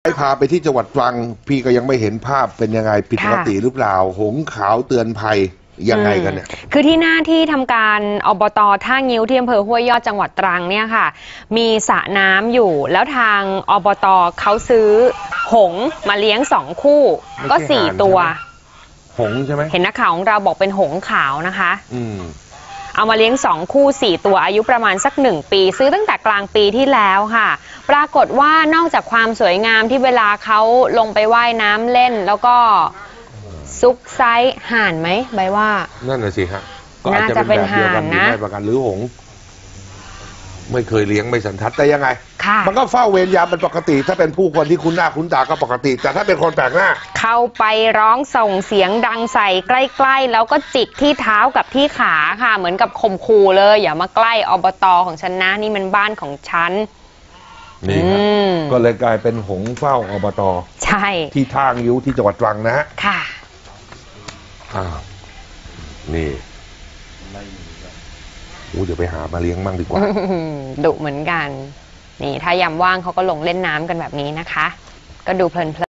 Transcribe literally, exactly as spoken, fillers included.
ให้พาไปที่จังหวัดตรังพี่ก็ยังไม่เห็นภาพเป็นยังไงผิดปกติหรือเปล่าหงส์ขาวเตือนภัยยังไงกันเนี่ยคือที่หน้าที่ทำการอบต.ท่างิ้วที่อำเภอห้วยยอดจังหวัดตรังเนี่ยค่ะมีสระน้ำอยู่แล้วทางอบต.เขาซื้อหงส์มาเลี้ยงสองคู่ก็สี่ตัวหงส์ใช่ไหมเห็นนักข่าวของเราบอกเป็นหงส์ขาวนะคะอืมเอามาเลี้ยงสองคู่สี่ตัวอายุประมาณสักหนึ่งปีซื้อตั้งแต่กลางปีที่แล้วค่ะปรากฏว่านอกจากความสวยงามที่เวลาเขาลงไปว่ายน้ำเล่นแล้วก็ซุกไซส์ห่านไหมใบว่านั่นน่ะสิฮะก็อาจจะเป็นแบบเดียวกันนะไม่ประกันหรือหงส์ไม่เคยเลี้ยงไม่สันทัดแต่ยังไงมันก็เฝ้าเวรยามเป็นปกติถ้าเป็นผู้คนที่คุ้นหน้าคุ้นตาก็ปกติแต่ถ้าเป็นคนแปลกหน้าเข้าไปร้องส่งเสียงดังใส่ใกล้ๆแล้วก็จิกที่เท้ากับที่ขาค่ะเหมือนกับข่มขู่เลยอย่ามาใกล้อบต.ของฉันนะนี่มันบ้านของฉันนี่ครับก็เลยกลายเป็นหงส์เฝ้าอบต. ใช่ที่ท่างิ้วที่จังหวัดตรังนะฮะค่ะอ้าวนี่โอ้เดี๋ยวไปหามาเลี้ยงมั่งดีกว่าดุเหมือนกันนี่ถ้ายามว่างเขาก็ลงเล่นน้ำกันแบบนี้นะคะก็ดูเพลิน